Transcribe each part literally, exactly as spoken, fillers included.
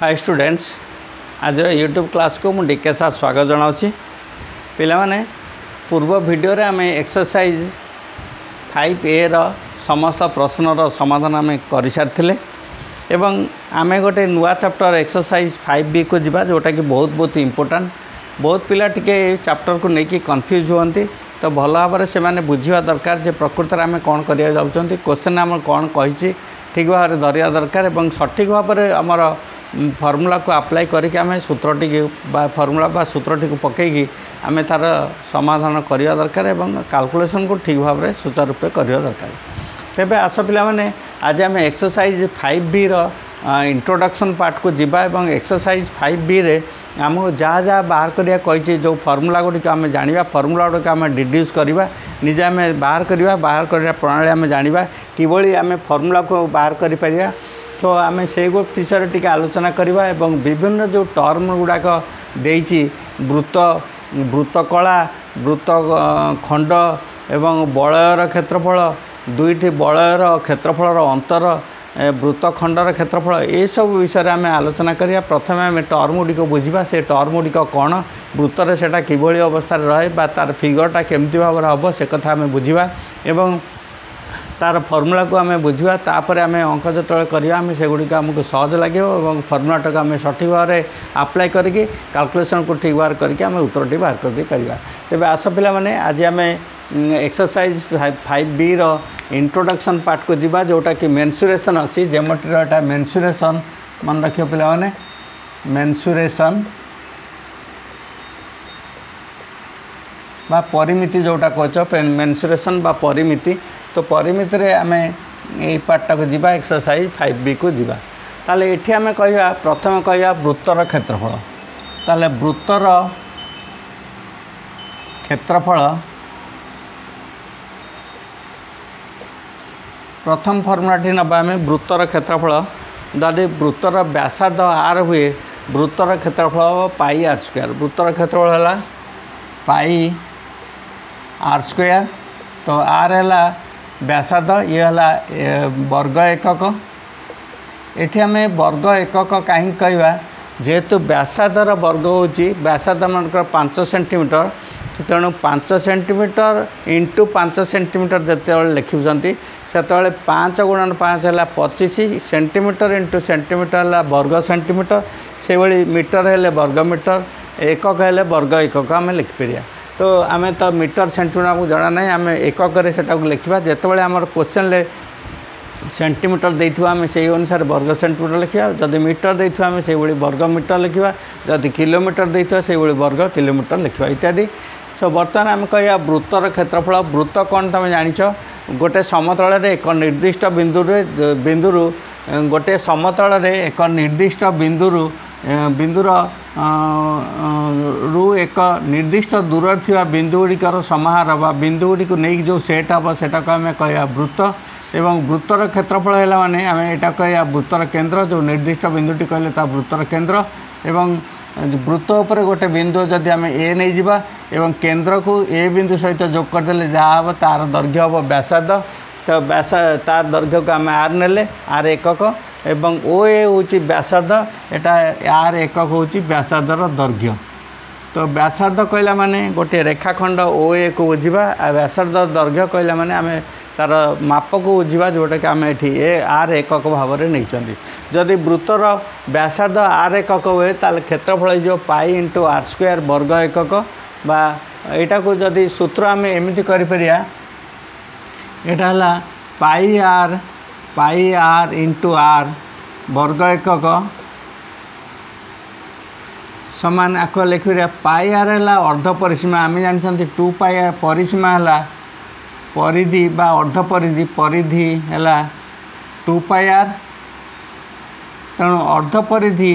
हाय students, आज YouTube class को मुझे डीके साथ स्वागत जनाऊँगी। पिला माने पूर्व वीडियो रे आमे एक्सरसाइज फाइव ए रो समस्त प्रश्नर समाधान आमे कर सारी एवं आमे गोटे नुआ चैप्टर एक्सरसाइज फाइव बी को जीवा जोटा कि बहुत बहुत इम्पोर्टेंट। बहुत पिला टिके चैप्टर को लेकिन कन्फ्यूज होती, तो भल भाव से माने बुझा दरकार जे प्रकृत में आम कौन करा जाऊँ, क्वेश्चन आम कौन कही ठीक भाव में धरिया दरकार और सठिक भाव में आमर फर्मूला को अप्लाई करके आम सूत्रटी फर्मूला बा सूत्रटी को पकईकि आम तार समाधान करवा दरकार और कैलकुलेशन को ठीक भाव में सुचारू रूपे करवा दरकार। तेबे आस पिला माने आज आम एक्सरसाइज फाइव बी रो इंट्रोडक्शन पार्ट को जीवा और एक्सरसाइज फाइव बी रे आमको जहाँ जहाँ बाहर करिया कही जो फर्मूला गुड़िक आम जाना फर्मूला गुड़िक आम डिड्यूस करवा निजे आम बाहर करवा बाहर करने प्रणाली आम जाना किभली आम फर्मूला को बाहर कर तो आम से विषय टी आलोचना करवा एवं विभिन्न जो टर्म गुड़ाक देती वृत्त वृत्तकला वृत्त खंड एवं बलयर क्षेत्रफल दुईटी बलयर क्षेत्रफल अंतर वृत्तखंडर क्षेत्रफल ये सब विषय आम आलोचना करिया। प्रथम आम टर्म गुड़िक बुझा से टर्म गुड़िक कौन वृत्तर से किभली अवस्था रहे बा तार फिगरटा केमती भाव हम से कथा आम बुझा एवं तार फर्मूला को आम बुझा तापर आम अंक जो करवा आम से गुड़िक आमको सहज लगे और फर्मूलाटा को आम सठिक भाव में अप्लाई करके कैलकुलेशन को ठीक भाव करके आम उत्तर बाहर करके करवा। तेज आस पिला माने आज आम एक्सरसाइज फाइव बी रो इंट्रोडक्शन पार्ट को जीवा जोटा कि मेंसुरेशन अच्छी ज्योमेट्री एटा मेंसुरेशन मन रखियो पिला माने मेंसुरेशन बा परिमिति जोटा कहछ मेंसुरेशन बा परिमिति। तो परिमिति रे आमे ए पार्टा को जीवा एक्सरसाइज फाइव बी को जीवा। ताले एठी आमे कहया प्रथम कहया वृत्तर क्षेत्रफल। ताले वृत्तर क्षेत्रफल प्रथम फर्मुलाटी नबा आम वृत्तर क्षेत्रफल जदि वृत्तर व्यासार्ध आर हुए वृत्तर क्षेत्रफल पाई आर स्क्वायर वृत्तर क्षेत्रफल है पाई आर स्क्वायर। तो आर है व्यासार्ध ये है वर्ग एकक। एठी आम वर्ग एकक कहीं कहवा जेहेतु व्यासार्धर वर्ग होची व्यासार्ध मानकर पाँच सेंटीमीटर तेणु पाँच सेंटीमीटर इंटू पाँच सेंटीमीटर जिते लिखुंट से पाँच गुणन पाँच है पचीस सेंटीमीटर इंटू सेंटीमीटर है वर्ग सेंटीमीटर से भाई मीटर है वर्ग मीटर एकक है वर्ग एकक आम लिखिपर। तो आम तो मीटर सेंटीमीटर आमको जना ना आम एकक लिखा जिते आम क्वेश्चन ले सेंटीमीटर देथिबा आम से अनुसार वर्ग सेंटीमीटर लिखा जदि मीटर देथिबा आम से भाई वर्ग मीटर लिखा जदि किलोमीटर देथिबा से भाई वर्ग किलोमीटर लिखा इत्यादि। सो बर्तमान आम कह वृत्तर क्षेत्रफल वृत्त कौन तुम जानिछ गोटे समतल रे एक निर्दिष्ट बिंदु बिंदुर गोटे समतल रे एक निर्दिष्ट बिंदुर बिंदुर रु एक निर्दिष्ट दूर थिबा बिंदु गुड़िकर समाहार बा बिंदु गुड़ी को नहीं जो सेट हम सेटा को आम कह वृत्त एवं वृत्तर क्षेत्रफल है माने आम यहाँ कह वृत्तर केंद्र जो निर्दिष्ट बिंदुटी कहले ता वृत्तर केंद्र एवं वृत्त उपर गोटे बिंदु जदि आम ए नहीं जावा एवं केंद्र को ए बिंदु सहित जोग करदे जहाँ हम तार दैर्घ्य हम व्यासार्ध। तो व्यास तार दैर्घ्य को आम आर नेले आर एकक एवं ओ ए हूँ व्यासार्ध एटा आर एकक हूँ व्यासार्धर दैर्घ्य। तो व्यासार्ध कहला माने गोटे रेखाखंड ओ ए को बुझा व्यासार्ध दैर्घ्य कहला माने आम तार माप को बुझा जोटा कि आम ये ए आर एकक भाव में नहीं जदि वृत्तर व्यासार्ध आर एकक हुए ताल क्षेत्रफल जो पाई इंटू आर स्क्वायर वर्ग एकक बा एटा को जदि सूत्र आम एमती करिपरिया एटा हला pi r pi r into r वर्ग एकक समान आको लिखिया पाई आर है अर्ध परिसीमा आम जानते टू पाई आर परिसीमा है परिधि बा अर्ध परिधि परिधि है टू पाई आर तेणु अर्ध परिधि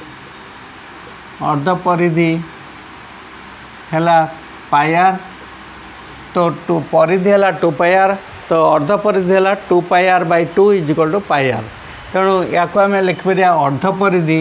अर्ध परिधि है पाई आर। तो टू परिधि है टू पाई आर तो अर्ध परिधि है two pi r by two is equal to pi r. तेणु या आम लिखिपर अर्ध परिधि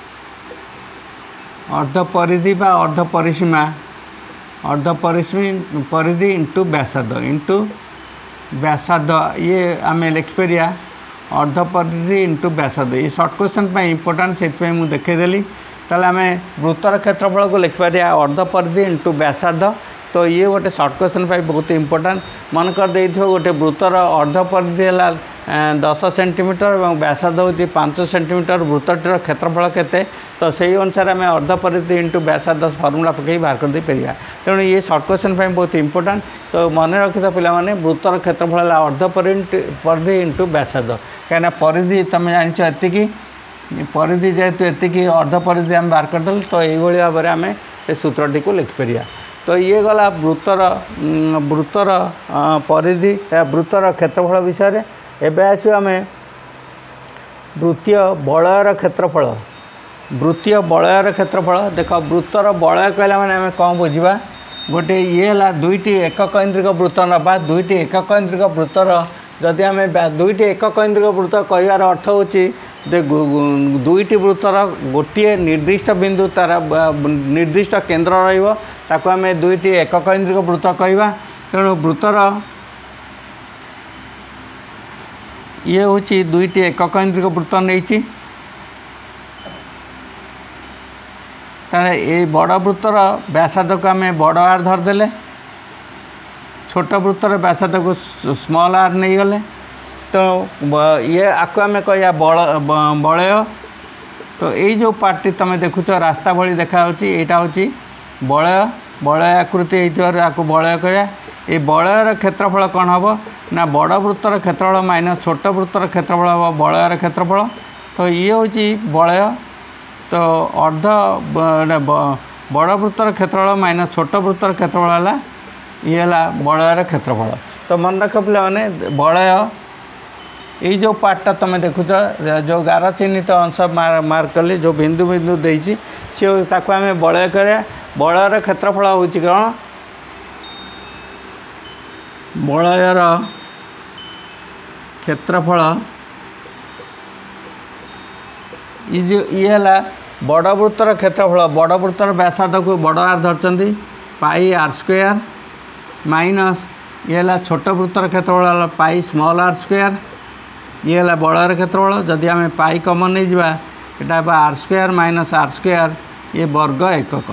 अर्ध परिधि बा अर्ध परिसीमा अर्ध परिसीमा परिधि इंटू व्यासार्ध इंटू व्यासार्ध ये आम लिखिपर अर्ध परिधि इंटू व्यासार्ध ये सर्ट क्वेश्चन इंपोर्टाट से मुझे देखईदेली ताले आम वृत्तर क्षेत्रफल को लिखिपर अर्ध परिधि इंटू व्यासार्ध तो ये गोटे सर्ट क्वेश्चन बहुत इंपोर्टाट मन कर दे गोटे वृत्तर अर्ध परिधि है दस सेंटीमीटर और व्यासार्ध हूँ पाँच सेंटीमीटर वृत्तटीर क्षेत्रफल केते तो से अनुसार आम अर्ध परिधि इंटू व्यासार्ध फर्मूला पकई बाहर कर दे पारिबा तेणु ये सर्ट क्वेश्चन बहुत इंपोर्टाट तो मन रखि था पिलाने वृत्तर क्षेत्रफल है अर्ध परिधि इंटू व्यासार्ध कहीं परिधि तुम जान एति परिधि जेहेतु एति अर्ध परिधि आम बाहर करदे तो ये भाव में आम से सूत्रटी को लिखिपर तो ये गला वृत्तर वृत्तर परिधि वृत्तर क्षेत्रफल विषय एबे आसो आम वृत्तीय बलयर क्षेत्रफल वृत्तीय बलयर क्षेत्रफल देख वृत्तर बलय कहला माने आम कौन बुझा गोटे ये है दुईटी एकक केन्द्रिक वृत्त नवा दुईटी एकक केन्द्रिक वृत्तर जदि आम दुईटी एकक केन्द्रिक वृत्त कहबार अर्थ हो दुईटी वृत्तर गोटे निर्दिष्ट बिंदु तार निर्दिष्ट केन्द्र रही आम दुईटी एकक केन्द्रिक वृत्त कहवा तेणु वृत्तर ये हूँ दुईटी एकक केन्द्रिक वृत्त नहीं तारे ये बड़ वृत्तर व्यासार्ध को आम बड़ आर धरदे छोट वृत्तर व्यासार्ध को स्मॉल आर नहीं गले तो ये आपको आम कह बलय तो ये जो पार्टी तुम देखुच रास्ता भली देखा यहाँ हूँ बलय बलय आकृति आपको बलय कह ये बलयर क्षेत्रफल कौन हम ना बड़ वृत्तर क्षेत्रफल माइनस छोट वृत्तर क्षेत्रफल हम बलयर क्षेत्रफल तो ये हूँ बलय तो अर्ध बड़ वृत्तर क्षेत्रफल माइनस छोट वृत्तर क्षेत्रफल है ये है बलयर क्षेत्रफल तो मन रख पे बलय ये जो पार्टा तुम देखुच जो गार चिन्हित अंश मार मार्क कली जो बिंदु बिंदु देती सी ताको आम बलय कर बलयर क्षेत्रफल हूँ कौन बलयर क्षेत्रफल ये जो ये है बड़ वृत्तर क्षेत्रफल बड़ वृत्तर व्यासार्ध को बड़ आर धरती पाई आर स्क्वायर माइनस ये है छोट वृत्तर क्षेत्रफल पाई स्मॉल आर स्क्वायर ये है बलयर क्षेत्रफल जदि आम पाई कमन नहीं जावा यहाँ r square minus are square ये वर्ग एकक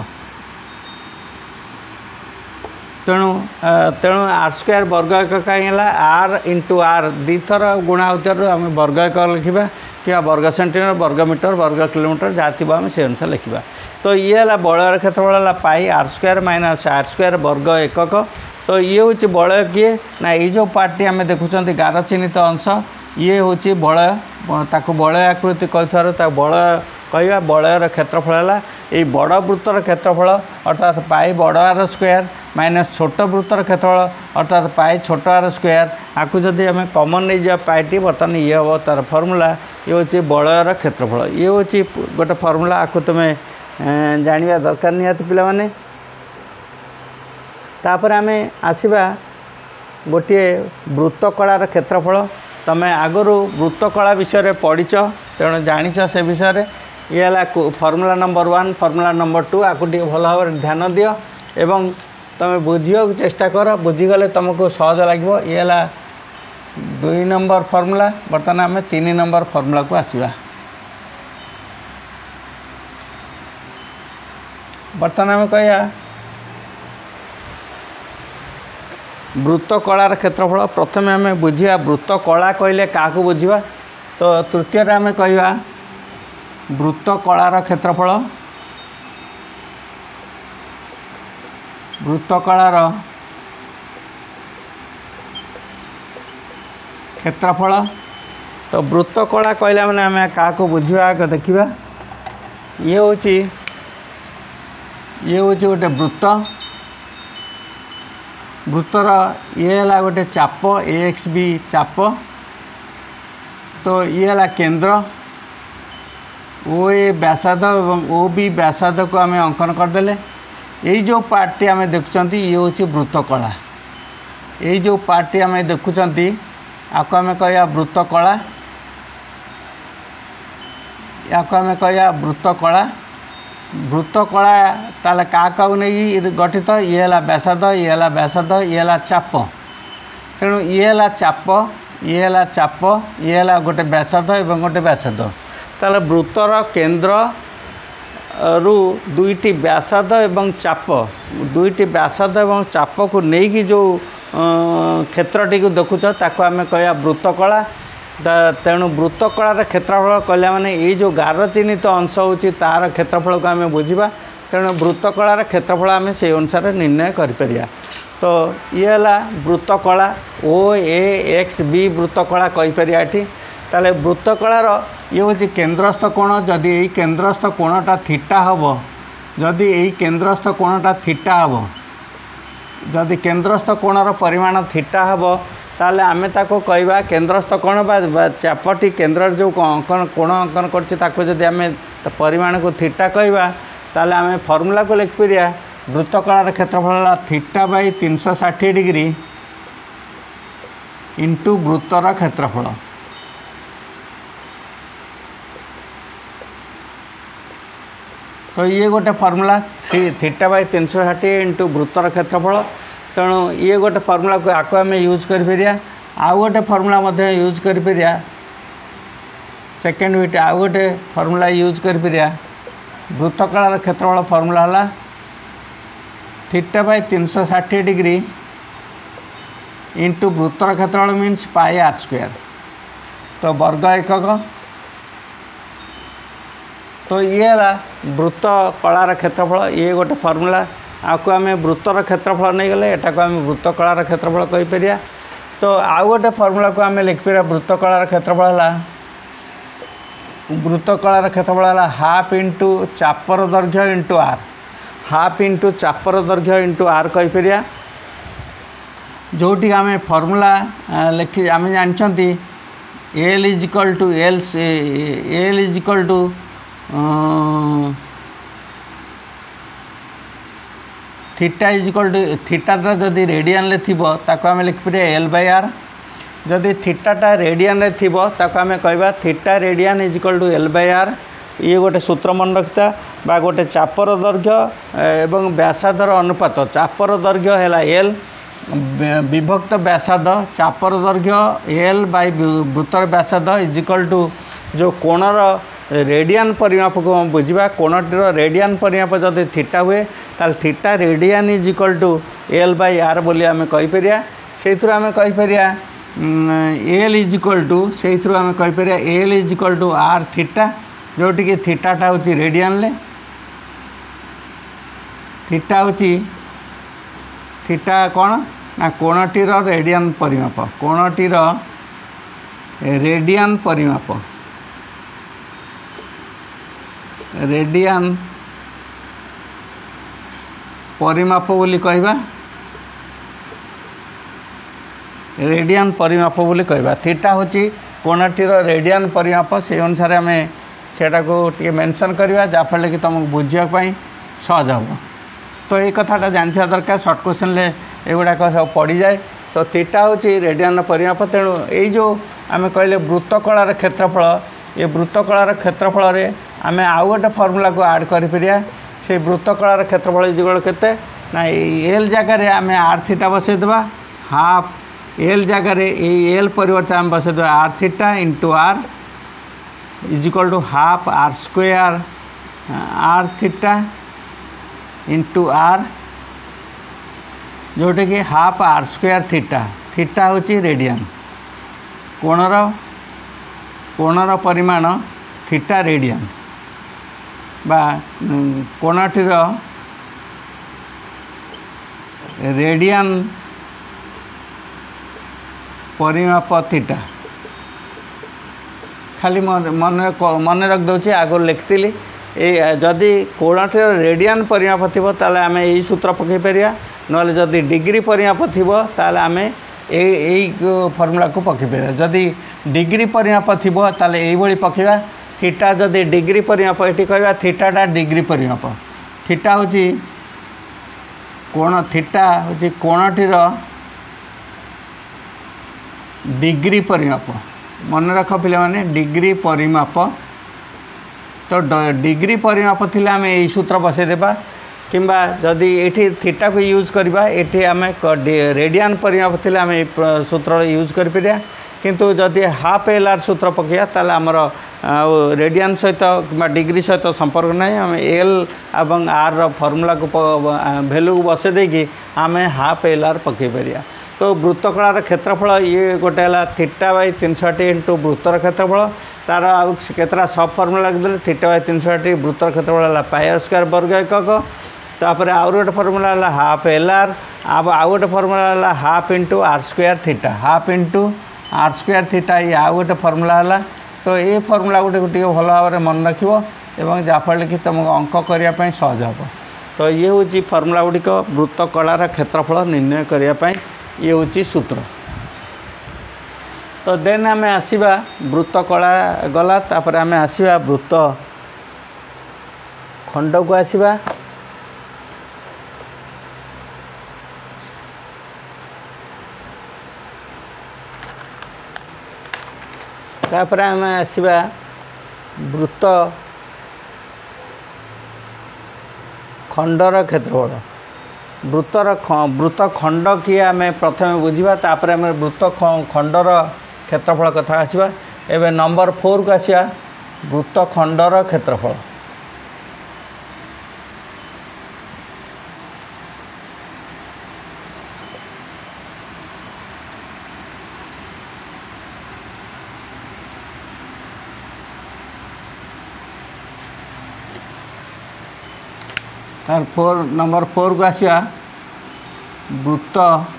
तेणु तेणु आर स्क्वायर वर्ग एकक कहीं आर इंटू आर दी थर गुणा होता आम वर्ग एकक लिखा कि वर्ग सेंटीमीटर वर्ग मीटर वर्ग किलोमीटर जहाँ थी आम से अनुसार लिखा तो ये है बलयर क्षेत्रफल pi r square minus are square वर्ग एकक तो ये हूँ बलय किए ना ये जो पार्टी आम देखुं गार चिन्हित अंश ये हूँ बलय ताको बलय आकृति कही बलय कह बलयर क्षेत्रफल है ये बड़ वृत्तर क्षेत्रफल अर्थात पाई बड़ आर स्क्वायर माइनस छोट वृत्तर क्षेत्रफल अर्थात पाई छोट आर स्क्वायर आपको जदि आम कमन नहीं जा पाईटी बर्तमान ये हम तार फर्मूला ये हूँ बलयर क्षेत्रफल ये हूँ गोटे फर्मूला आपको तुम्हें जाना दरकार निहत पिलाने तापर आम आसवा गोटे वृत्तकलार क्षेत्रफल तुम आगु वृत्तकला विषय पढ़ीच तेणु जाच से विषय ये है formula number one formula number two आपको भल भाव ध्यान दियो एवं तुम बुझा चेष्टा कर बुझीगले तुमको सहज लगे ये है दुई नंबर फर्मूला बर्तमान आम तीन नंबर फर्मूला को आसवा बर्तमान आम कह वृत्तकलार क्षेत्रफल प्रथम आम बुझा वृत्तकला कहले क्या बुझा तो तृतीय आम कह वृत्तकलार क्षेत्रफल वृत्तकलार क्षेत्रफल तो वृत्तकला कहला माने आम क्या बुझा देखा ये हूँ ये हूँ गोटे वृत्त वृत्तर ये है गोटे चाप ए एक्स बी चाप तो ये है केंद्र ओ ए व्यासार्ध और ओ बी व्यासार्ध को आम अंकन करदे यही जो पार्टी आम देखुं ये हूँ वृत्तकला यही जो पार्टी आम देखुं आपको आम कह वृत्तकला आपको आम कह वृत्तकला वृत्तकला ताले क्या क्या नहीं गठित ये है व्यासार्ध ये है व्यासार्ध ये है चाप तेणु ये है चाप ये है चाप ये है गोटे व्यासार्ध एवं गोटे व्यासार्ध ताले वृत्तर केन्द्र रु दुईटी व्यासार्ध एवं चाप दुईटी व्यासार्ध एवं चाप को लेकिन जो क्षेत्रटी को देखुच ताको आम कह वृत्तकला तेणु वृत्तकलार क्षेत्रफल कहला माने ये जो गार चिन्हित अंश होची तार क्षेत्रफल को आम बुझा तेणु वृत्तकलार क्षेत्रफल आम से अनुसार निर्णय करिपरिया। तो ये है वृत्तकला ओ ए एक्स बी वृत्तकला कहीपर ये ताले वृत्तकलार ये हूँ केन्द्रस्थ कोण जदि यही केन्द्रस्थ कोणटा थीटा हम जदि यही केन्द्रस्थ कोणटा थीटा हम जदि केन्द्रस्थ कोणर परिमाण थीटा हम ताले आमे ताको कहवा केन्द्रस्थ कोण बा चापटी केन्द्र जो अंकन कोण अंकन कर परिमाण को थीटा कहवा ताले आमे फर्मूला को लिखिपर वृत्तकलार क्षेत्रफल थीटा बाई तीन सौ षाठी डिग्री इंटू वृत्तर क्षेत्रफल। तो ये गोटे फर्मूला थीटा बाई तीन सौ षाठी इंटू वृत्तर क्षेत्रफल तेणु ये गोटे फर्मूला को आको आम यूज कर आउ गोटे फर्मूला यूज कर सेकेंड विट आउ गोटे फर्मूला यूज कर वृत्तकलार क्षेत्रफल फर्मूला है थीटा बाई तीन सौ षाठी डिग्री इंटू वृत्तर क्षेत्रफल मीन्स पाई आर स्क्वायर तो वर्ग एकक। तो ये है वृत्त कलार क्षेत्रफल ये गोटे फर्मूला आपको आम वृत्तर क्षेत्रफल नहीं गले एटा को आम वृत्त कलार क्षेत्रफल कहीपर। तो आउ गोटे फर्मूला को आम लिखिपर वृत्त कलार क्षेत्रफल है वृत्त कलार क्षेत्रफल है हाफ इंटू चापर दैर्घ्य इंटू आर हाफ इंटू चापर दैर्घ्य इंटू आर कहीपर जोटी आम फर्मूला लिखि आम जानते l is equal to l l is equal to theta is equal to थीटाटा जदि रेडियन थी ताको आम लिखिपर एल बाय आर जदि थीटाटा रेडियन थी ताको आम कहवा theta radian is equal to l by r ये गोटे सूत्र मन रखता बा गोटे चापर दैर्घ्य एवं व्यासार्धर अनुपात चापर दैर्घ्य है एल विभक्त व्यासार्ध चापर दैर्घ्य एल बाय वृत्तर व्यासार्ध इज इक्वल टू जो कोणर रेडियन परिमाप को हम बुझा कोणटीर रेडियन परिमाप जब थीटा हुए ताल theta radian is equal to l by r बोली आम कहीपर से आम कहीपर एल इज इक्वल टू से आम कहीपर l is equal to r theta जोटि कि थीटाटा हूँ रेडियन थीटा हूँ थीटा कौन ना कोणटीर रेडियन परिमाप कोणटीर रेडियन परिमाप रेडियन परिमाप बोली कहवा रेडियन परिमाप बोली कहवा थीटा हूँ कोणटीर रेडियन परिमाप से अनुसार आम सेटा को टे मेंशन करवा जहाँफल कि तुमको बुझापी सहज हम। तो ये कथाटा जानता दरकार सर्ट क्वेश्चन एगुड़ाक सब पड़ जाए। तो थीटा हूँ रेडियन परिमाप तेणु यही जो आम कहले वृत्तकलार क्षेत्रफल ये वृत्तकलार क्षेत्रफल आम आउ गोटे फर्मूला को आड कर से वृत्तकलार क्षेत्रफल जुगल केते ना एल जगार आम आर थीटा बसईदेवा हाफ एल जगार एल परिवर्ते आम बसईदेवा r theta into r is equal to half r square r theta into r जोटे कि half r square theta theta हूँ रेडियन कोणर कोणर परिमाण थीटा रेडियन बा कोणटीर रेडियन परिमाप थीटा खाली मन मन रख दूसरी आगुरी लिखी ये जदि कोणटीर रेडियन परिमाप थी ताले आम यही सूत्र पकई पार ना जदि डिग्री परिमाप थी ताले आम यही फर्मूला को पकई पार जदि डिग्री परिमाप थी ताले यही पकईवा थीटा जदि डिग्री परिमाप ये कहवा थीटाटा डिग्री परिमाप थीटा हूँ कोण थीटा हूँ कोणटीर डिग्री परिमाप मन रख पे मैंने डिग्री परिमाप तो डिग्री परिमाप थी आम यही सूत्र बसईदेवा किंबा जदि ये थीटा को यूज करवा ये आम रेडियन परिमाप थी आम सूत्र यूज कर किंतु जदि हाफ एल आर सूत्र पकड़ा ताले आमर रेडियन सहित कि डिग्री सहित संपर्क नहीं आम एल एवं आर फर्मूला को भैल्यू को बसई देकी आम हाफ एल आर पकई पार। तो वृत्तकलार क्षेत्रफल ये गोटे है थीटा बाई तीन सौ टी इंटू वृत्तर क्षेत्रफल तार आतरा सब फर्मूला लगे थीटा बाई तीन सौ टी वृत्तर क्षेत्रफल है पाई स्क्वायर वर्ग एकक तापर आउ गोटे फर्मूला है हाफ एल आर अब आउ गोटे फर्मूला है half into r square theta half into r square theta ये आउ गोटे फर्मूला है। तो ये फर्मूला गोटे गोटे भल भाव में मन रख जहाँफल कि तुमको अंक करने सहज हम। तो ये हूँ फर्मूला गुड़िक वृत्तकलार क्षेत्रफल निर्णय करने ये हूँ सूत्र। तो देन आम आसवा वृत्तकला गला तापर आम आसवा वृत्त खंड को आसवा। तापर आम आसवा वृत्त खंडर क्षेत्रफल वृत्तर वृत्त खंड किए आम प्रथम बुझा तापर आम वृत्त खंडर क्षेत्रफल कथा आसवा। एवं नंबर फोर को आसवा वृत्त खंडर क्षेत्रफल। तार फोर नंबर फोर को आसवा वृत्त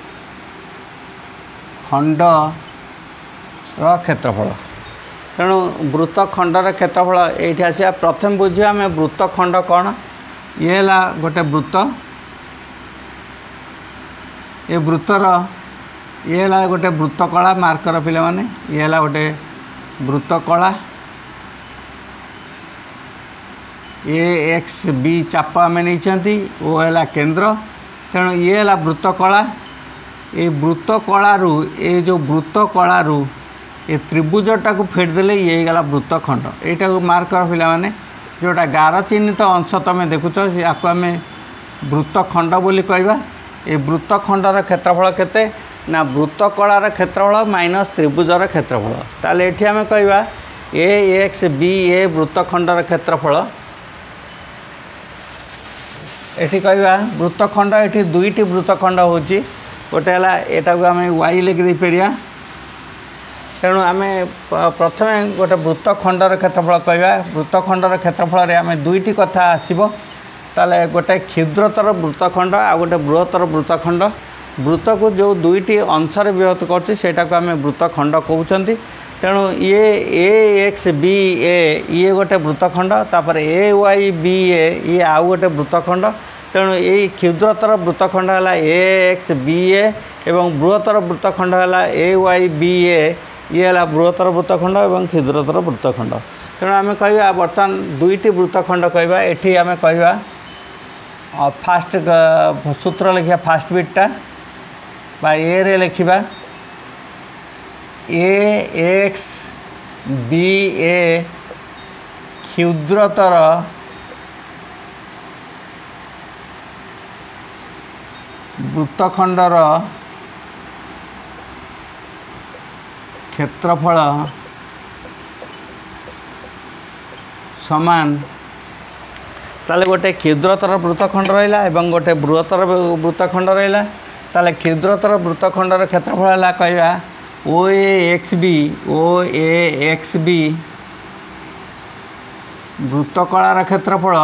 खंड क्षेत्रफल। तेणु वृत्त खंडर क्षेत्रफल ये आसवा प्रथम बुझा आम वृत्त खंड कौन ये है गोटे वृत्त ये वृत्तर ये है गोटे वृत्तकला मार्कर पिला माने ये है गोटे वृत्तकला ए एक्स बी चाप आम नहीं वो है केंद्र। तेणु ये है वृत्तकला ये वृत्तकलू ये जो वृत्तकलू ये त्रिभुजटा को फेटदेले ये गला वृत्तखंड यहाँ को मार्क कर पिला माने जोटा गार चिन्हित अंश तुम देखुच या आम वृत्तखंड बोली कहवा। ये वृत्तखंडर क्षेत्रफल केते ना वृत्तकलार क्षेत्रफल माइनस त्रिभुजर क्षेत्रफल। ताले एठी आम कहवा ए एक्स बी ए वृत्तखंडर क्षेत्रफल एठी कहवा वृत्तखंड एठी दुईटी वृत्तखंड होची गोटे है यहाँ को आम वाई लिखि दे परिया। तेणु आम प्रथम गोटे वृत्तखंडर क्षेत्रफल कहवा वृत्तखंडर क्षेत्रफल आम दुईटी कथा आसब ताले गोटे क्षुद्रतर वृत्तखंड आ गोटे बृहत्तर वृत्तखंड वृत्त को जो दुईटी अंशर विभक्त करटा को आम वृत्तखंड कहते। तेणु ये ए एक्स बी ए ये गोटे वृत्तखंड तापर ए वाई बी ए ये आउ गोटे वृत्तखंड। तेणु ये क्षुद्रतर वृत्तखंड है ए एक्स बी ए एवं बृहत्तर वृत्तखंड है ए वाई बी ए ये है बृहत्तर वृत्तखंड और क्षुद्रतर वृत्तखंड। तेणु आम कह बर्तमान दुईटी वृत्तखंड कहवा एठी आम कहवा फास्ट सूत्र लिखा फास्ट बिटा बा ए रे लिखा ए एक्स बी ए क्षुद्रतर वृत्तखंडर क्षेत्रफल समान ताले गोटे क्षुद्रतर वृत्तखंड रहा एवं गोटे बृहत्तर वृत्तखंड रहा ताले क्षुद्रतर वृत्तखंडर क्षेत्रफल है कहवा O A X B O A X B वृत्तकलार क्षेत्रफल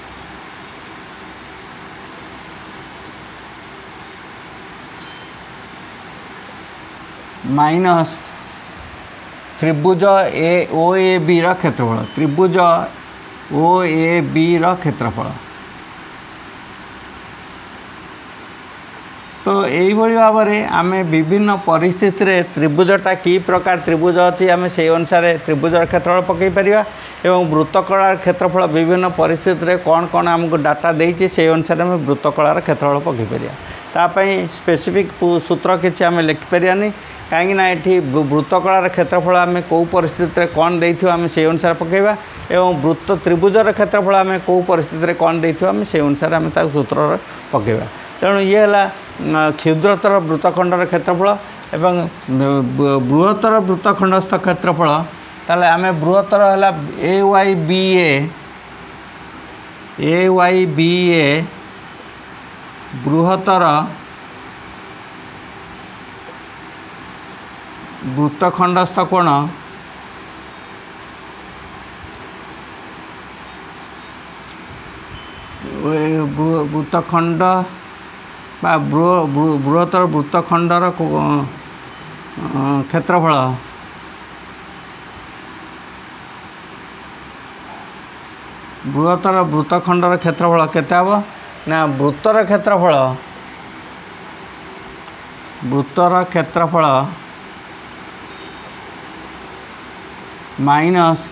माइनस त्रिभुज ए ओ ए बी रा क्षेत्रफल त्रिभुज ओ ए बी रा क्षेत्रफल। तो यही भाव में आम विभिन्न परिस्थिति रे त्रिभुजटा कि प्रकार त्रिभुज अच्छी आम से अनुसार त्रिभुजर क्षेत्रफल पकई पार एवं वृत्तकलार क्षेत्रफल विभिन्न परिस्थिति रे कौन कौन आमको डाटा देती से अनुसार आम वृत्तकलार क्षेत्रफल पकई पार तापाई स्पेसिफिक सूत्र किसी आम लिखिपारानी कहीं ये वृत्तकलार क्षेत्रफल आम कौ परिस्थिति कौन देथियो आम से अनुसार पकेबा एवं वृत्त त्रिभुजर क्षेत्रफल आम कौ परिस्थिति कौन देथियो आम से अनुसार आम सूत्र पकेबा। तेणु ये है क्षुद्रतर वृत्तखंडर क्षेत्रफल एवं बृहत्तर वृत्तखंडस्थ क्षेत्रफल ताले आमे बृहत्तर है A Y B A A Y B A बृहत्तर वृत्तखंडस्थ कोण वृत्तखंड बा बृहत्तर वृत्तखंडर क्षेत्रफल बृहत्तर वृत्तखंडर क्षेत्रफल केते हबो ना वृत्तर क्षेत्रफल वृत्तर क्षेत्रफल minus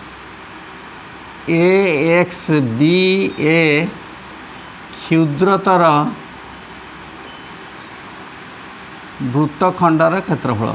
A X B A क्षुद्रतर वृत्तखंडर क्षेत्रफल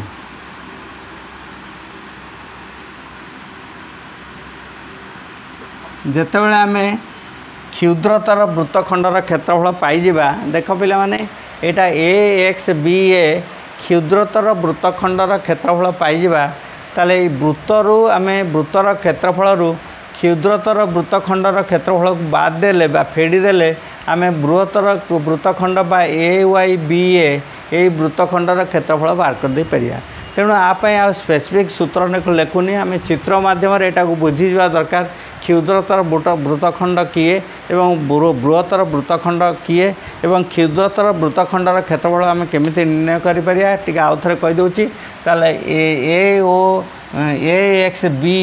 जेतेबेले आमे क्षुद्रतर वृत्तखंडर क्षेत्रफल पाइजिबा देख पिला माने एटा ए एक्स बी ए क्षुद्रतर वृत्तखंडर क्षेत्रफल पाइजिबा ताले वृत्तरु आमे वृत्तर क्षेत्रफल क्षुद्रतर वृत्तखंडर क्षेत्रफल को बाद देले बा फेडी देले आमे बृहत्तर वृत्तखंड बा ए वाई बी ए यही वृत्तखंडर क्षेत्रफल बाहर कर दे परिया तेणु आपाई आ स्पेसिफिक सूत्र लेखुनी आम चित्र माध्यम एटा को बुझीजा दरकार क्षुद्रतर वृत्तखंड किए एवं बृहत्तर वृत्तखंड किए एवं क्षुद्रतर वृत्तखंडर क्षेत्रफल आम केमी निर्णय करें टी आउ थे कहीदे ताले A O A X B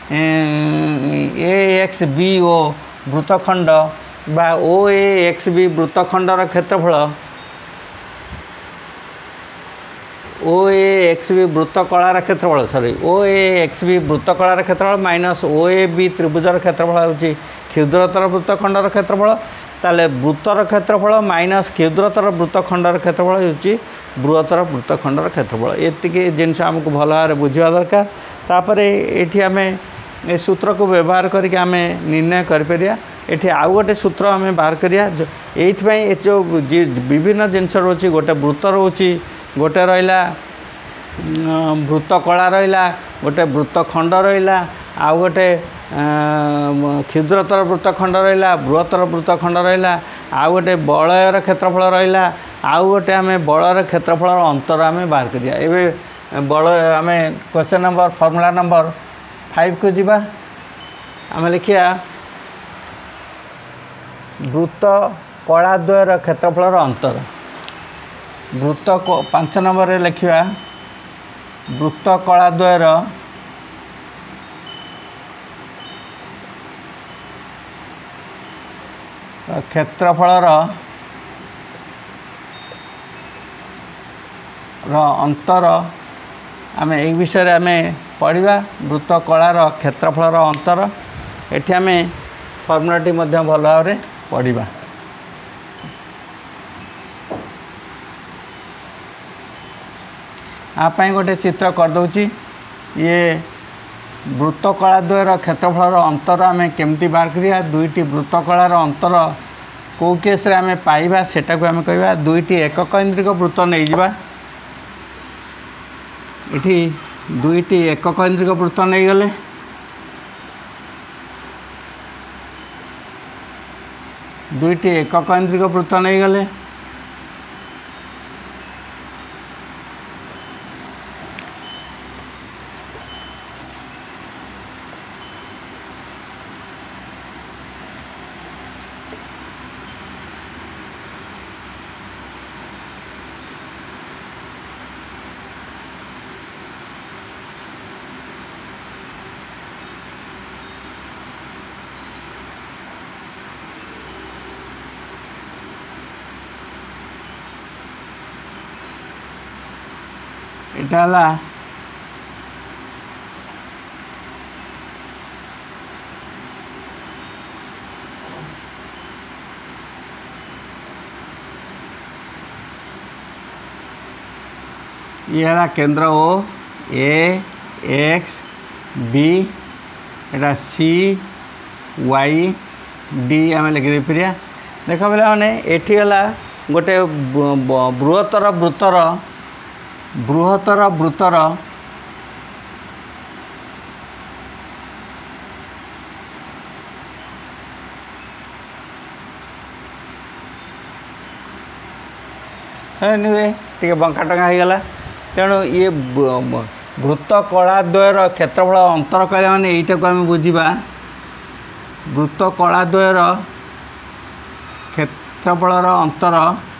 A X B O वृत्तखंड बा ओ ए एक्स बी वृत्तखंडर क्षेत्रफल ओ ए एक्स बी वृत्तकलार क्षेत्रफल sorry O A X B वृत्तकलार क्षेत्रफल माइनस ओ ए बी त्रिभुजर क्षेत्रफल होची क्षुद्रतर वृत्तखंडर क्षेत्रफल ताले वृत्तर क्षेत्रफल माइनस क्षुद्रतर वृत्तखंडर क्षेत्रफल होची बृहत्तर वृत्तखंडर क्षेत्रफल एतिके जिनस आमको भल भाव बुझा दरकार तापर एठी आमे ए सूत्र को व्यवहार करके आमे निर्णय करिपरिया एठी आउ गोटे सूत्र आमे बाहर करिया एइथि जो विभिन्न जिनस रोची गोटे वृत्त रोची गोटे रहा वृत्तकला रहा गोटे वृत्तखंड रहा आउ गोटे क्षुद्रतर वृत्तखंड रहा बृहत्तर वृत्तखंड रहा आउ गोटे बलयर क्षेत्रफल रहा आउ गोटे आम बलयर क्षेत्रफल अंतर आम बाहर करिया एबे बल आम question number formula number five को जीवा आम लिखिया वृत्त कलाद्वयर क्षेत्रफल अंतर वृत्त पांच नंबर रे लिखा वृत्त कलाद्वयर क्षेत्रफलर अंतर आम एक विषय आम पढ़ा वृत्त कलार क्षेत्रफलर अंतर एठी आम फर्मुलाटी भल भाव पढ़ा आपाई गोटे चित्र करदे ये वृत्तकलाद्वयर क्षेत्रफलर अंतर आम केमती बाहर करिया दुईटी वृत्तकलार अंतर कौ केस रे आम पाइबा सेटा को आम कहबा दुईटी एकक केंद्रिक वृत्त नहीं जावा इठी दुईटी एकक केंद्रिक वृत्त नहीं गले दुईटी एकक केंद्रिक वृत्त नहीं गले इटाला ये केंद्र ओ A X B Etah C Y D आम लिखिदे फिर देख पे मैंने ये गोटे बृहत्तर वृत्तर बृहत्तर वृत्तर एनिवे टे बंका टंगा हो गला तेणु ये वृत्त कला द्वयर क्षेत्रफल अंतर कहले माने एटा को आम बुझा वृत्त कला द्वयर क्षेत्रफल अंतर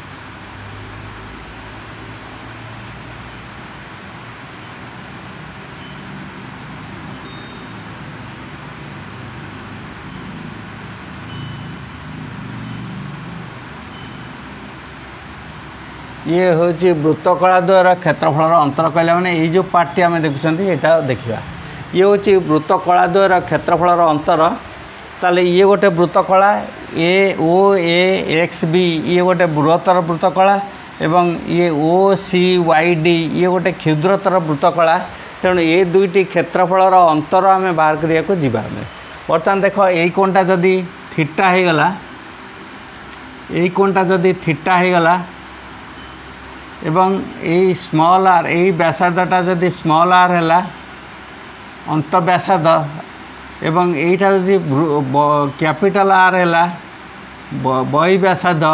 ये हूँ वृत्तकला द्वारा क्षेत्रफल अंतर कहले मैंने ये जो पार्टी आम देखुं यहाँ देखा ये हूँ वृत्तकला द्वारा क्षेत्रफल अंतर ताले ये गोटे वृत्तकला ए ओ ए एक्स बी ये गोटे बृहत्तर वृत्तकला एवं ये ओ सी वाई डी ये गोटे क्षुद्रतर वृत्तकला तेणु ये दुईटी क्षेत्रफल अंतर आम बाहर करने को जीवा बर्तमान देख यही कोणटा जदि थीटा हो गला यही कोणटा जदि थीटा हो गला एवं यही स्मॉल आर यही व्यासार्धटा जदि स्मॉल आर है अंत व्यासार्ध एवं यहीटा जदि कैपिटल आर है बही व्यासार्ध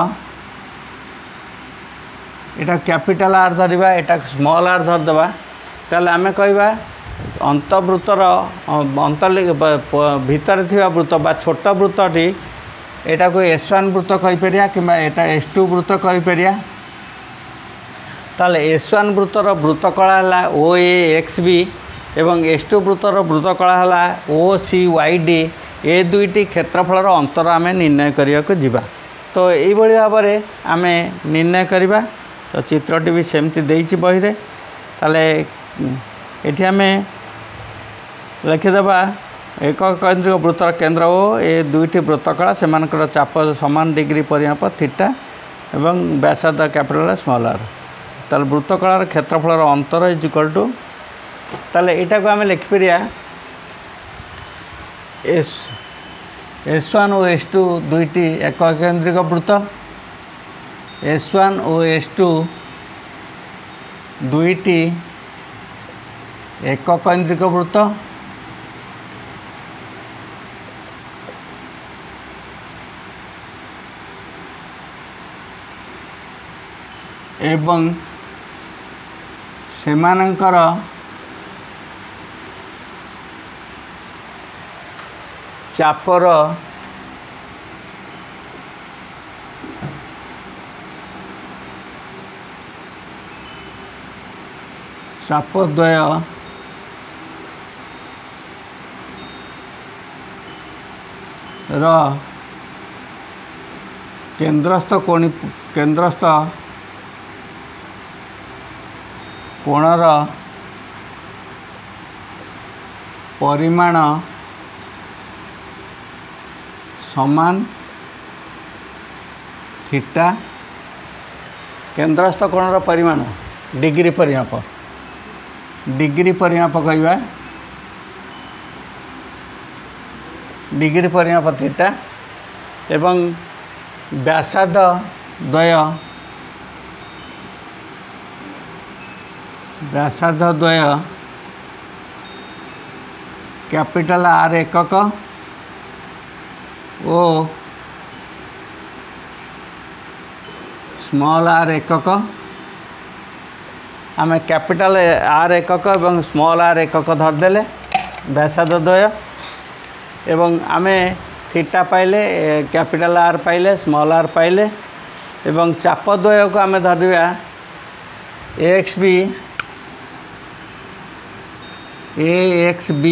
यहाँ कैपिटल आर धरवा यहाँ स्मॉल आर धरदे ताले आम कहवा अंतवृत्तर अंत भितर थी वृत्त बा छोट वृत्तटी यहाँ को एस वन वृत्त कहीपर कि एस टू वृत्त कहीपर ताले एस वन वृत्तर वृत्तकला है ओ ए एक्स बी एवं एस टू वृत्तर वृत्तकला है O C Y D A दुईटी क्षेत्रफल अंतर आम निर्णय करने को जीवा तो यही भाव में आम निर्णय करवा तो चित्रटी भी सेमती देती बही रे ताले एठी आम लिखिदेवा एक केंद्रिक वृत्तर केंद्र ओ ए दुईटी वृत्तकला से चाप समान डिग्री परिमाप थीटा एवं व्यासार्ध कैपिटल स्मॉल आर ताल वृत्तकलार क्षेत्रफल अंतर इज इक्वल टू ताले एटा को आम लिखिपर एस एस वन और एस टू दुईटी एक केंद्रिक वृत्त एस वन और एस टू दुईटी एक केंद्रिक वृत्त एवं सेमानंकर चापर चापद्वय र केंद्रस्थ कोणी केंद्रस्थ कोणर परिमाण समान थीटा केंद्रस्थ कोणर परिमाण डिग्री परिमाप डिग्री परिमाप कहवा डिग्री परिमाप थीटा एवं व्यासार्ध द्वय व्यासार्ध द्वय कैपिटल आर एकक ओ स्मॉल आर एकक आम कैपिटल आर एकक एवं स्मॉल आर एकक धरदेले व्यासार्ध द्वय एवं आम थीटा पाइले कैपिटल आर पाइले स्मॉल आर पाइले एवं चाप द्वय को आम धरदिबा X B A X B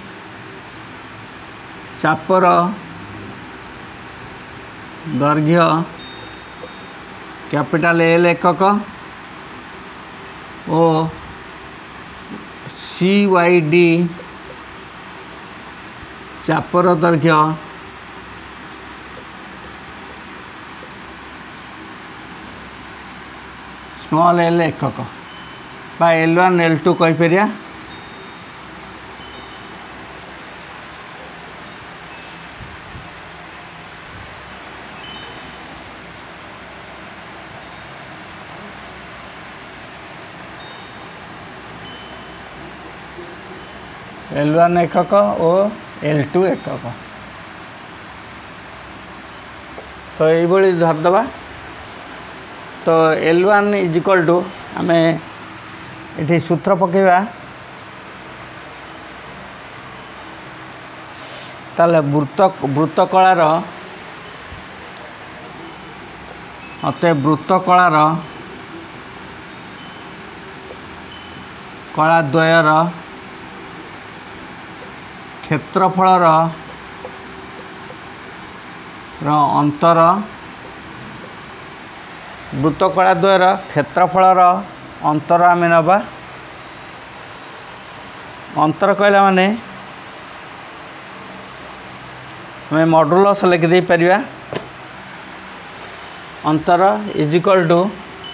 चापर दैर्घ्य कैपिटल एल एकक ओ सी वाई डी चापर दैर्घ्य स्मॉल एल एकक बा एल वन एल टू कहीपर एल वन एकक और एल टू एकक। तो ये धरदे तो L one is equal to आम ये सूत्र पकेबा ताले वृत्त वृत्त कलार अत वृत्त कलार कलाद्वयर क्षेत्रफलर अंतर वृत्त कलाद्वयर क्षेत्रफलर अंतर आम नवा अंतर कहला माने आम मॉडुलस लिखिदे पारिबा अंतर इज इक्वल टू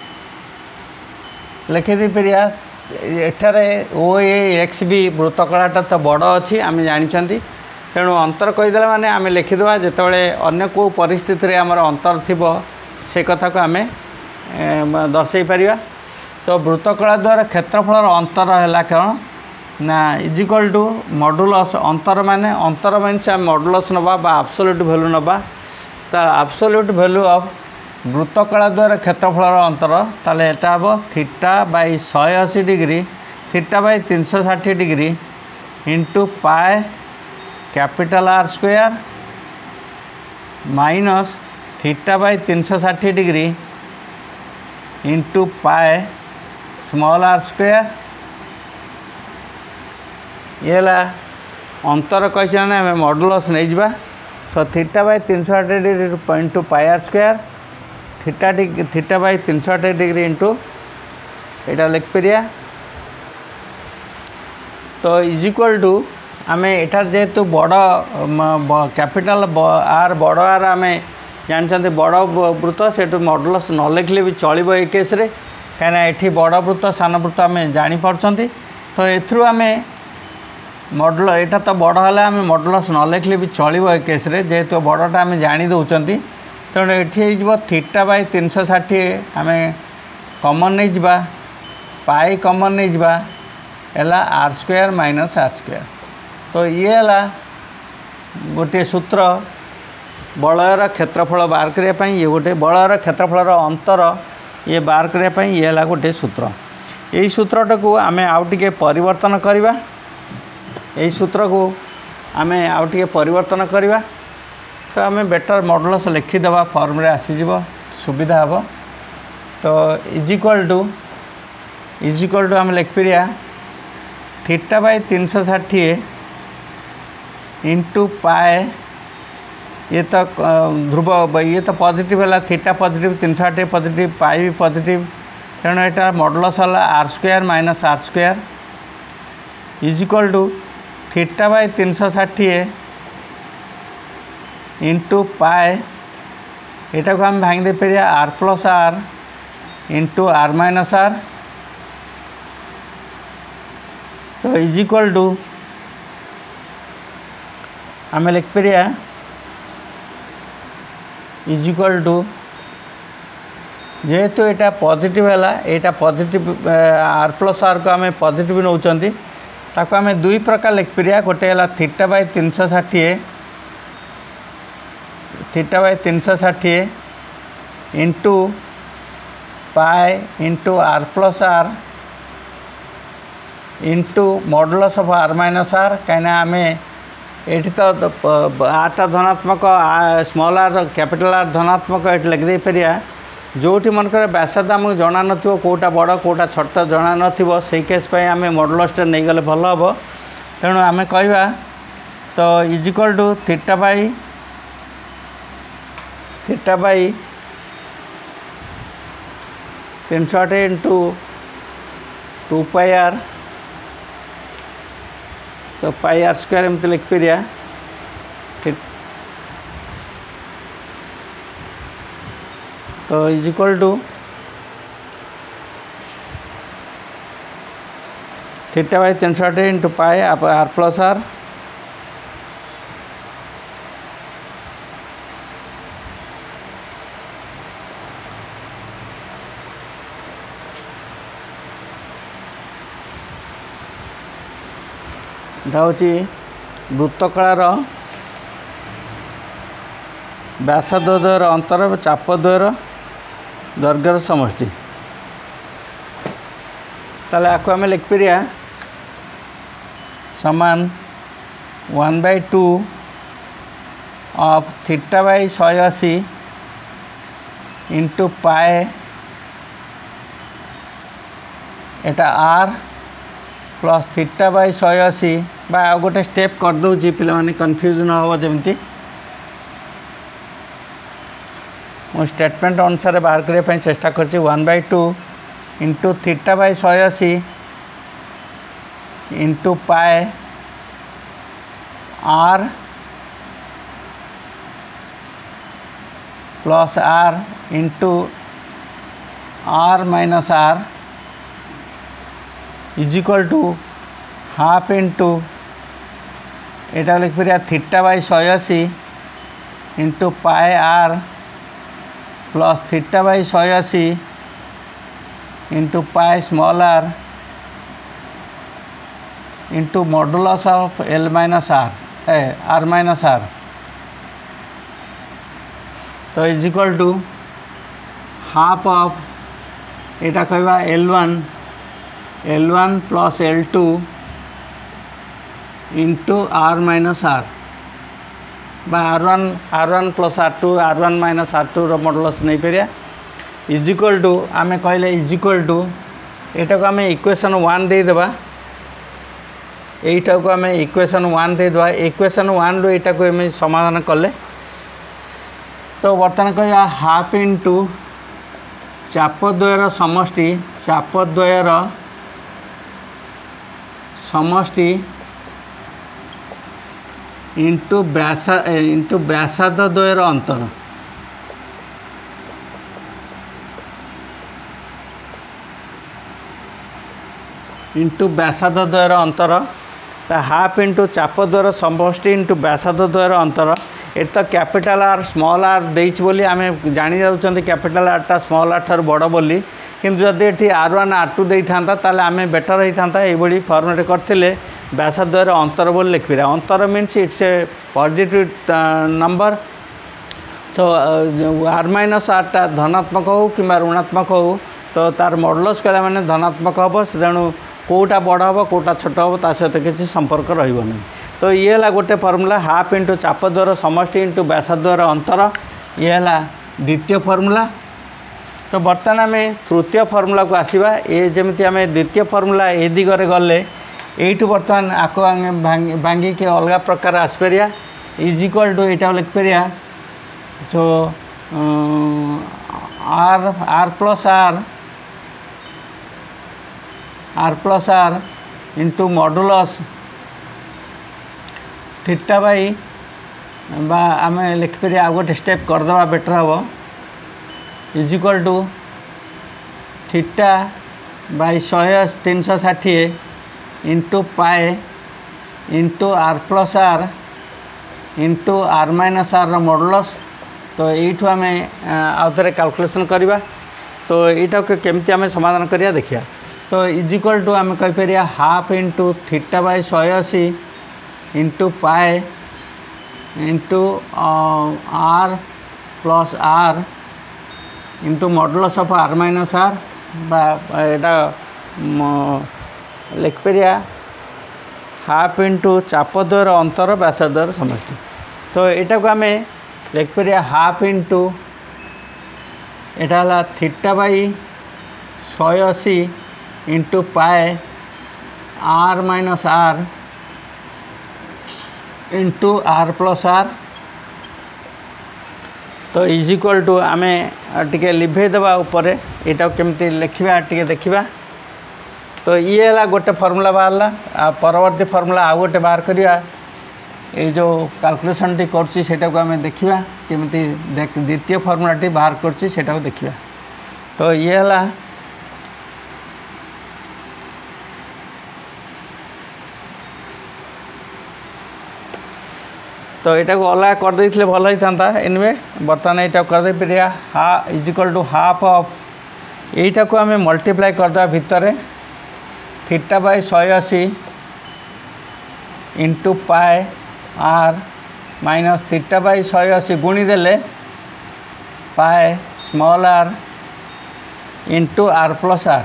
लिखिदे पारिबा एठारे ओ ए एक्स बी वृत्तकलाटा तो बड़ अच्छी आम जानी तेणु अंतर कहीदे माने आम लिखिदेवा जितेबाला अन्य को परिस्थिति आमर अंतर थी से कथा को आम दर्शई पारिबा। तो वृत्तकला द्वारा क्षेत्रफल अंतर है कौन ना इज इक्वल टू मॉडुलस अंतर माने अंतर मीन्स आम मॉडुलस नवा बा एब्सोल्यूट वैल्यू नवा ता एब्सोल्यूट वैल्यू ऑफ वृत्तकला द्वारा क्षेत्रफल अंतर ताले एटा हम थीटा बाई सौ अशी डिग्री थीटा बाई तीन सौ षाठी degree into pi capital R square minus theta by तीन सौ षाठी degree into pi small R square ये अंतर कही आम मॉडुलस नहीं जा। तो थीटा बाई तीन सौ षाठी degree into pi R square theta degree theta by तीन सौ षाठी डिग्री इंटू यहाँ लिखिपर। तो इज इक्वल टू आम एटार जेहेतु बड़ कैपिटल आर बड़ आर आम जानते बड़ वृत्त से मॉडुलस न लिखले भी चलो ये केस रे कहीं ये बड़ वृत्त सान वृत्त आम जापी। तो एथरू आम मॉडुल यहाँ तो बड़ है आम मॉडुलस न लिखले भी चलो ये केस रे जेहेतु बड़टा आम जानी दौरान तेणु ये थीटा बाई तीन सौ षाठी आम कमन नहीं जा पाई कमन नहीं जा है R square minus are square. तो ये है गोटे सूत्र बलयर क्षेत्रफल बाहर करने ये गोटे बलयर क्षेत्रफलर अंतर ये बाहर करने ये है गोटे सूत्र। यही सूत्रटा को आम आउ टिके परिवर्तन करवा यही सूत्र को आम आउ टिके परिवर्तन करवा। तो आम बेटर मॉडुलस लिखिदेवा फॉर्म रे आसीज सुविधा हम। तो is equal to is equal to आम लिखिपर थीटा बाई तीन सौ षाठी इंटू पाए ये तो ध्रुव ये तो पॉजिटिव है थीटा पॉजिटिव तीन सौ षाठी पॉजिटिव पाई भी पॉजिटिव तेणु यहाँ मॉडुलस है R square minus are square is equal to theta by तीन सौ षाठी इंटू पाए यहाँ को आम भांगी दे पार R plus R into R minus R. तो इज इक्वल टू आम लिखिपर इज इक्वल टू जेहेतु यहाँ पॉजिटिव है यहाँ पॉजिटिव आर प्लस आर को आम पॉजिटिव नौकरी ताको आम दुई प्रकार लिखिपर गोटे है थीटा बाई तीन सौ षाठी थीटा बाई तीन सौ षाठी into pi into R plus R into modulus of R minus R कहीं आम ये तो आरटा धनात्मक स्मॉल आर कैपिटल आर धनात्मक ये लिखिदे पारिया जोटी मनकर व्यासार्ध आमको जना न कौटा बड़ कौटा छोट जना न से केस आम मॉडुलसटा नहीं गले भल हम। तेणु आम कहवा तो is equal to theta by theta by तीन सौ आठ इंटू टू पाई आर तो पाई आर स्क्वायर एमती लिखिपर तो is equal to theta by तीन सौ आठ into pi R plus R हूँ वृत्तकलार व्यासार्धद्वयर अंतर चापद्वयर दैर्घ्यर समष्टि। ताले आपको आम लिखिपर समान one by two of theta by शहे अशी इंटू पाए एटा आर प्लस थीटा बाय शहे अशी बा आ गोटे स्टेप कर दूची पिला माने कन्फ्यूज न हो जमती मो स्टेटमेंट अनुसार बाहर करने चेष्टा कर one by two into theta by शहे अशी into pi R plus R into R minus R is equal to half into एटा लिख पार थीटा बाय शहे अशी into pi R plus theta by शहे अशी into pi small R into modulus of L minus R ए R minus R तो is equal to half of एटा कहवा L one L one plus L two into R minus R बा R one R one plus R two R one minus R two modulus नहीं पारिया is equal to आम कहले is equal to एटा को आम equation one देदेबा एटा को आम इक्वेशन वन देदेबा इक्वेशन वन रु एटा को आम समाधान कले तो बर्तमान कह हाफ इंटू चापद्वयर समष्टि चापद्वयर समष्टि इंटू व्यासा इंटू व्यासार्ध द्वयर अंतर इंटू व्यासार्ध द्वयर अंतर हाफ इंटू चापद्वयर समष्टि इंटू व्यासार्ध द्वयर अंतर ये तो कैपिटल आर स्मॉल आर देइछ बोली आम जानी जाउछन्ते कैपिटल आर टा स्मॉल आर ठार बड़ बोली किंतु जदि एठी आर वन आर टू दे था ताले आम बेटर होता ये फर्मेट करते व्यासार्धर अंतर बोली लिखिपा अंतर means it's a positive number तो आर माइनस आर टा धनात्मक हो कि ऋणात्मक हो तो तार मॉडुलस कला माने धनात्मक हम से तेणु कौटा बड़ हम कौटा छोट हम ता सहित किसी संपर्क रही तो ये है गोटे फर्मूला हाफ इंटू चापद्वयर समष्टि इंटू व्यासार्धर अंतर ये है द्वितीय फर्मूला। तो बर्तमान आम तृतीय फर्मूला को आसवा ये जमी आम द्वितीय फर्मूला ए दिगरे गले यू बर्तमान आको भांगी के अलग प्रकार आसपारिया इज इक्वल टू यहाँ लिखिपर जो R R plus R R plus R into modulus theta by बा आम लिखिपर आ गोटे स्टेप करदे बेटर हम is equal to theta by शहे तीन सौ षाठी into pi into R plus R into R minus R modulus तो यू आम आउ थे कैलकुलेशन करवा तो यहाँ को केमती आम समाधान करिया देखिया तो इज इक्वल टू आम कहीपर हाफ इंटू थीटा बाई शहे अशी into pi into R plus R into modulus of R minus R बाटा लिखिपर हाफ इंटू चापद्वयर अंतर व्यासार्धर समष्टि तो यहाँ को आम लिखिपर हाफ इंटू यहाँ थीटा बाई शहे अशी into pi R minus R into R plus R तो इज इक्वल टू आम टे लिभे देवा उपर यहाँ केमती लिखा टे देखा तो ये है गोटे फर्मूला बाहर परवर्ती फर्मूला आउ गोटे बाहर करवा ये जो कैलकुलेशन टी कर आम देखा केमती द्वितीय फर्मूला टी बाहर कर देखा तो ये है तो यहाँ को अलग करदे भल होता एनवे बर्तमान यहाँ करदे पारिया हा is equal to half of theta को आम मल्टीप्लाई करदे भितर थीटा बाई शहे अशी into pi R minus theta by शहे अशी गुणी देले pi small R into R plus R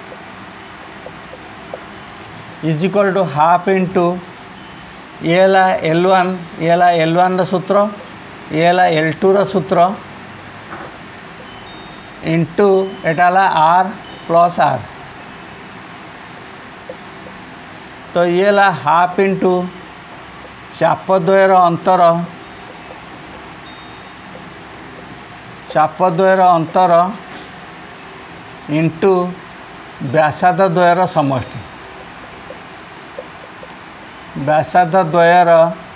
is equal to half into ये एल वन ये एल वन सूत्र ये एल टू रूत्र इंटू एटा आर प्लस आर तो ये हाफ इंटू चाप द्वयर अंतर चाप द्वयर अंतर इंटू व्यासार्ध द्वयर समष्टि व्यासार्ध द्वयर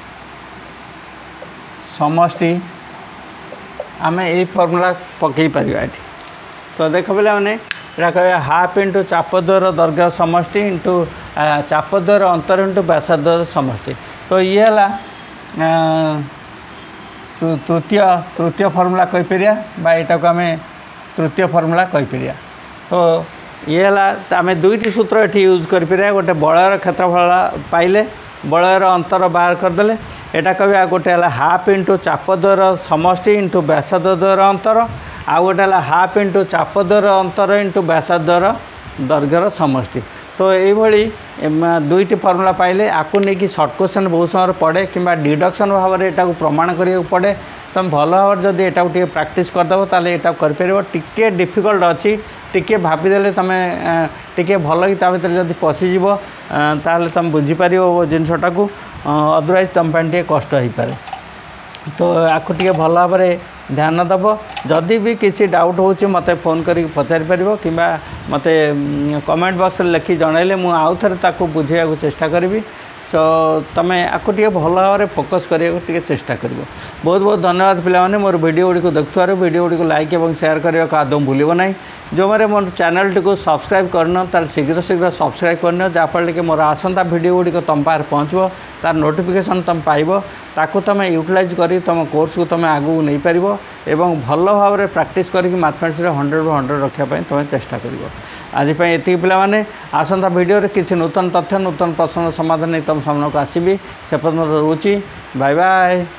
समष्टि आम ये फर्मूला पकई पार ये तो देख पे मैंने यहाँ कह हाफ इंटू चाप द्वयर दैर्घ्य समष्टि इंटू चाप द्वयर अंतर इंटू व्यासार्ध द्वयर समष्टि तो ये है तृतीय तृतीय फर्मूला कहीपर यहाँ को आम तृतीय फर्मूला कहीपर तो ये है आम दुईटी सूत्र ये यूज कर गोटे बलयर क्षेत्रफल पाइले बलयर अंतर बाहर करदे यहाँ कह गोटे हाफ इंटू चाप द्वयर समष्टि इंटू व्यासार्ध द्वयर अंतर आ गोटे हाफ इंटू चाप द्वयर अंतर इंटू व्यासार्ध द्वयर दैर्घ्यर समष्टि तो ये दुईटी फर्मूला पाइले आपको नहीं कि सर्ट क्वेश्चन बहुत समय पड़े कि डिडक्शन भाव में यहाँ प्रमाण करा पड़े तुम भल भाव जब यहाँ प्रैक्टिस करदेव ताले यहाँ कर टिके डिफिकल्ट अच्छी टिके भावीदे तुम टिके भल कि भर जब पशिज ताल तुम बुझीपार वो जिनटा को अदरवाइज तुम टे कष्ट हो पारे तो आपको टे भल भाव में ध्यान दब जदि भी किसी डाउट हो मत फोन कर पचारि पार कि मत कमेंट बॉक्स लिखि जनइले मु आउ थे ताको बुझे चेष्टा करी तो तुम आपको टे भल भाव में फोकस करने चेष्टा कर बहुत बहुत धन्यवाद पे मोर वीडियो गुड़ी देखुवर वीडियो गुड़ी लाइक और शेयर करने को आदौ भूल ना जो मैंने मोर चैनल टी सब्सक्राइब करन तार शीघ्र शीघ्र सब्सक्राइब करन जहाँफल कि मोर आसंता वीडियो गुड़ी तुम पार पहुँचो तार नोटिफिकेशन तुम पाइब ताकू तुम यूटिलाइज कर तुम कोर्स को तुम आगू नहीं पार एवं भल भाव में प्रैक्टिस करके मैथमेटिक्स हंड्रेड रु हंड्रेड रखापी तुम चेष्टा कर आज ये पे आसंता वीडियो किसी नूतन तथ्य नूतन प्रश्न समाधान नहीं तुम सामना को आसबि से पर्यटन रोची बाय बाय।